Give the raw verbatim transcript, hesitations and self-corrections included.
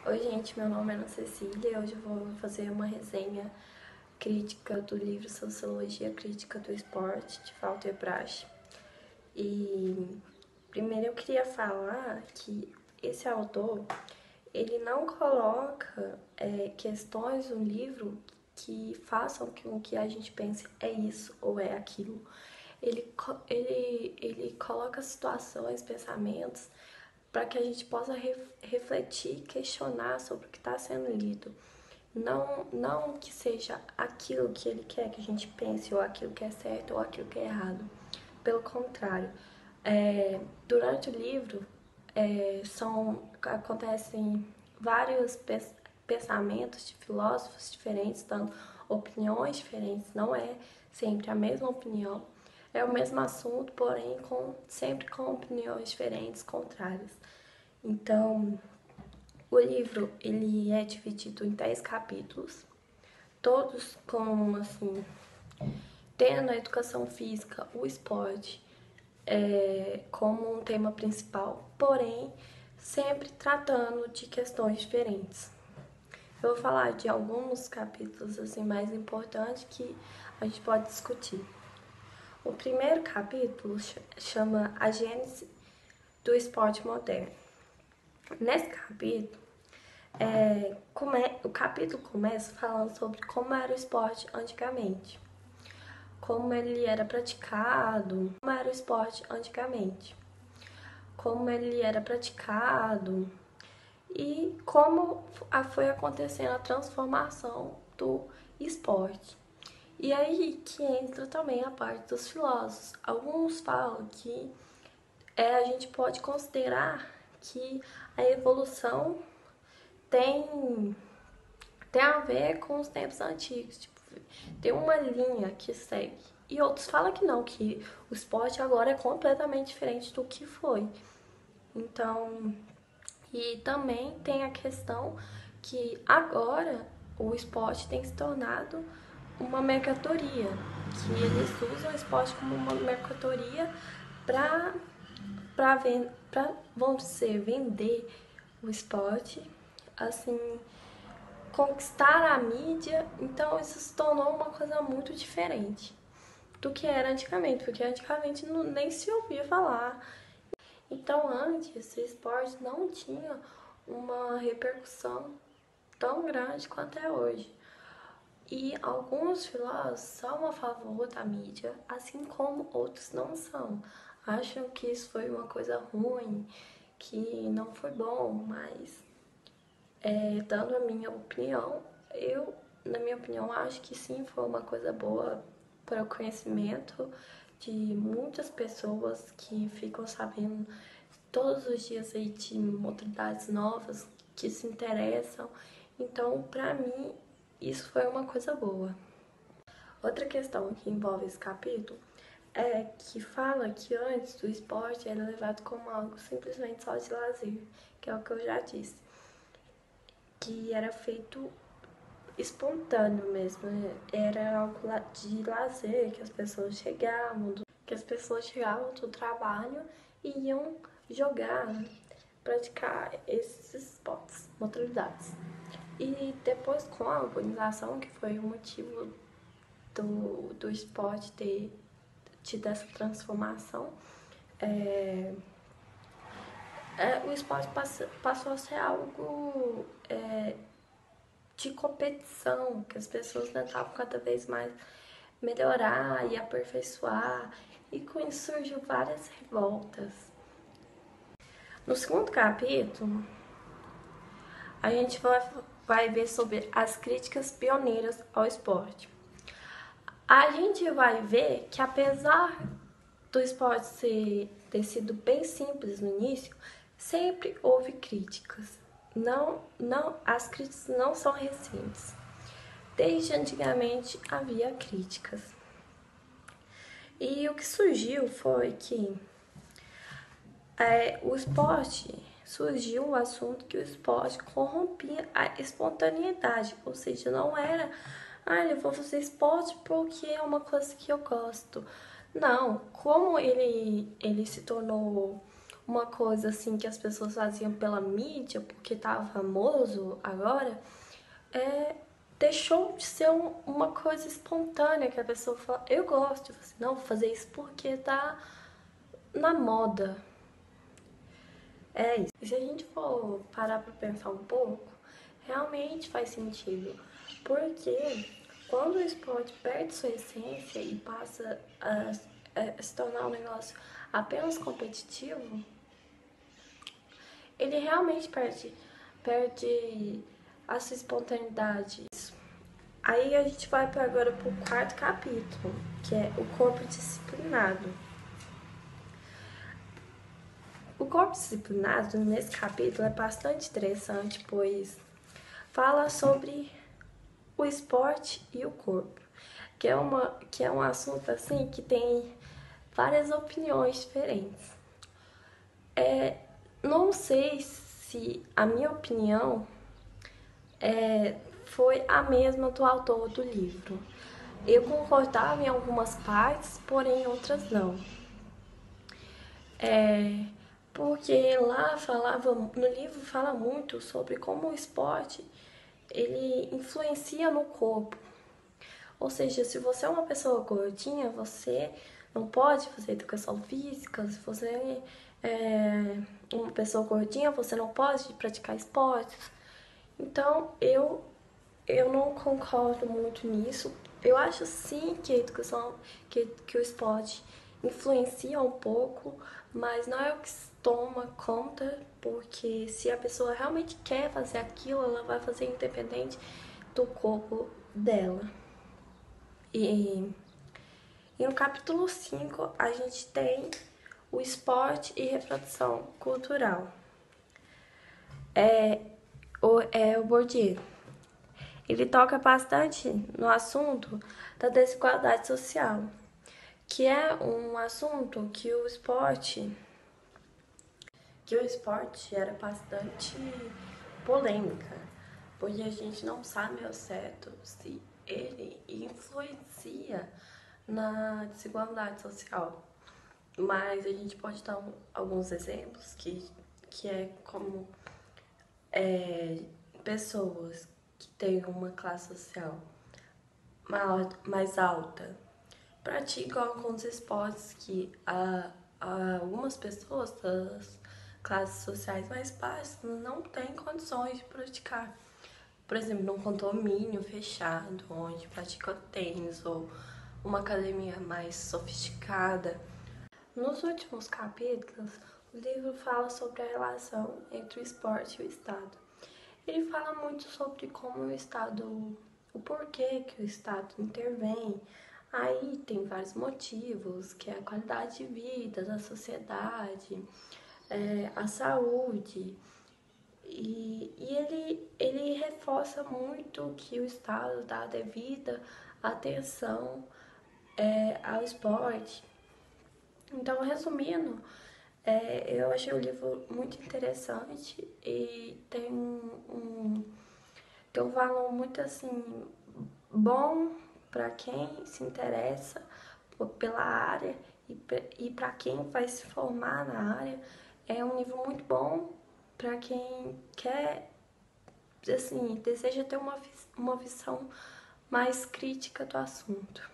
Oi, gente, meu nome é Ana Cecília e hoje eu vou fazer uma resenha crítica do livro Sociologia Crítica do Esporte, de Walter Brache. E primeiro eu queria falar que esse autor, ele não coloca é, questões no livro que façam com que a gente pense é isso ou é aquilo. Ele, ele, ele coloca situações, pensamentos para que a gente possa re refletir, questionar sobre o que está sendo lido. Não, não que seja aquilo que ele quer que a gente pense, ou aquilo que é certo, ou aquilo que é errado. Pelo contrário, é, durante o livro é, são, acontecem vários pensamentos de filósofos diferentes, dando opiniões diferentes, não é sempre a mesma opinião. É o mesmo assunto, porém com, sempre com opiniões diferentes, contrárias. Então, o livro ele é dividido em dez capítulos, todos com assim, tendo a educação física, o esporte é, como um tema principal, porém sempre tratando de questões diferentes. Eu vou falar de alguns capítulos assim mais importantes que a gente pode discutir. O primeiro capítulo chama A Gênese do Esporte Moderno. Nesse capítulo, é, come, o capítulo começa falando sobre como era o esporte antigamente, como ele era praticado, como era o esporte antigamente, como ele era praticado e como foi acontecendo a transformação do esporte. E aí que entra também a parte dos filósofos. Alguns falam que é, a gente pode considerar que a evolução tem, tem a ver com os tempos antigos. Tipo, tem uma linha que segue. E outros falam que não, que o esporte agora é completamente diferente do que foi. Então, e também tem a questão que agora o esporte tem se tornado uma mercadoria, que eles usam o esporte como uma mercadoria para para para vamos dizer vender o esporte, assim, conquistar a mídia. Então isso se tornou uma coisa muito diferente do que era antigamente, porque antigamente não, nem se ouvia falar. Então antes o esporte não tinha uma repercussão tão grande quanto é hoje. E alguns filósofos são a favor da mídia, assim como outros não são. Acham que isso foi uma coisa ruim, que não foi bom, mas é, dando a minha opinião, eu, na minha opinião, acho que sim, foi uma coisa boa para o conhecimento de muitas pessoas que ficam sabendo todos os dias aí de modalidades novas, que se interessam. Então, para mim, isso foi uma coisa boa. Outra questão que envolve esse capítulo é que fala que antes o esporte era levado como algo simplesmente só de lazer, que é o que eu já disse, que era feito espontâneo mesmo, né? Era algo de lazer, que as pessoas chegavam, que as pessoas chegavam do trabalho e iam jogar, né? Praticar esses esportes, modalidades. E depois com a urbanização, que foi o motivo do, do esporte ter tido essa transformação, é, é, o esporte passa, passou a ser algo é, de competição, que as pessoas tentavam cada vez mais melhorar e aperfeiçoar, e com isso surgiu várias revoltas. No segundo capítulo, a gente vai, vai ver sobre as críticas pioneiras ao esporte. A gente vai ver que apesar do esporte ser, ter sido bem simples no início, sempre houve críticas. Não, não, as críticas não são recentes. Desde antigamente havia críticas. E o que surgiu foi que é, o esporte, surgiu o assunto que o esporte corrompia a espontaneidade, ou seja, não era, ah, eu vou fazer esporte porque é uma coisa que eu gosto. Não, como ele, ele se tornou uma coisa assim que as pessoas faziam pela mídia, porque tava famoso agora, é, deixou de ser um, uma coisa espontânea, que a pessoa fala, eu gosto, eu falo assim, não, vou fazer isso porque tá na moda. É isso. E se a gente for parar pra pensar um pouco, realmente faz sentido. Porque quando o esporte perde sua essência e passa a, a se tornar um negócio apenas competitivo, ele realmente perde, perde a sua espontaneidade. Aí a gente vai para agora para o quarto capítulo, que é o corpo disciplinado. O corpo disciplinado, nesse capítulo, é bastante interessante, pois fala sobre o esporte e o corpo, que é, uma, que é um assunto assim que tem várias opiniões diferentes. É, não sei se a minha opinião é, foi a mesma do autor do livro. Eu concordava em algumas partes, porém em outras não. É, porque lá falava, no livro fala muito sobre como o esporte ele influencia no corpo. Ou seja, se você é uma pessoa gordinha, você não pode fazer educação física. Se você é uma pessoa gordinha, você não pode praticar esportes. Então, eu, eu não concordo muito nisso. Eu acho sim que a educação, que, que o esporte influencia um pouco, mas não é o que toma conta, porque se a pessoa realmente quer fazer aquilo, ela vai fazer independente do corpo dela. E, e no capítulo cinco a gente tem o esporte e reprodução cultural. É o, é o Bourdieu. Ele toca bastante no assunto da desigualdade social, que é um assunto que o esporte que o esporte era bastante polêmica, porque a gente não sabe ao certo se ele influencia na desigualdade social. Mas a gente pode dar um, alguns exemplos que, que é como é, pessoas que têm uma classe social mais alta praticam alguns esportes que a, a algumas pessoas das classes sociais mais baixas não têm condições de praticar. Por exemplo, num condomínio fechado, onde pratica tênis ou uma academia mais sofisticada. Nos últimos capítulos, o livro fala sobre a relação entre o esporte e o Estado. Ele fala muito sobre como o Estado, o porquê que o Estado intervém. Aí tem vários motivos, que é a qualidade de vida da sociedade, é, a saúde. E, e ele, ele reforça muito que o Estado dá a devida atenção é, ao esporte. Então, resumindo, é, eu achei o livro muito interessante e tem um, um, tem um valor muito assim bom para quem se interessa pela área e para quem vai se formar na área. É um livro muito bom para quem quer, assim, deseja ter uma, uma visão mais crítica do assunto.